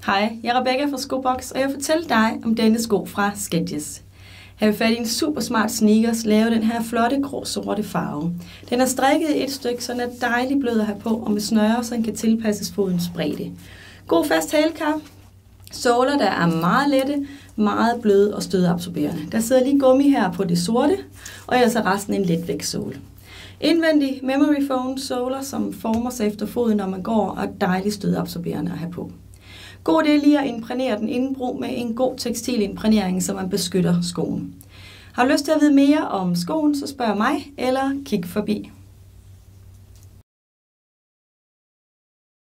Hej, jeg er Rebecca fra Skobox, og jeg vil fortælle dig om denne sko fra Skechers. Her har vi fat i en super smart sneakers, lavet den her flotte grå-sorte farve. Den er strikket i et stykke, så den er dejlig blød at have på, og med snøre, så den kan tilpasses fodens bredde. God fast hælkap, såler, der er meget lette, meget bløde og stødabsorberende. Der sidder lige gummi her på det sorte, og ellers er resten en letvægtssåle. Indvendig memory foam såler, som former sig efter foden, når man går, og er dejligt stødabsorberende at have på. God idé lige at imprægnere den indenbrug med en god tekstilimprægnering, så man beskytter skoen. Har du lyst til at vide mere om skoen, så spørg mig eller kig forbi.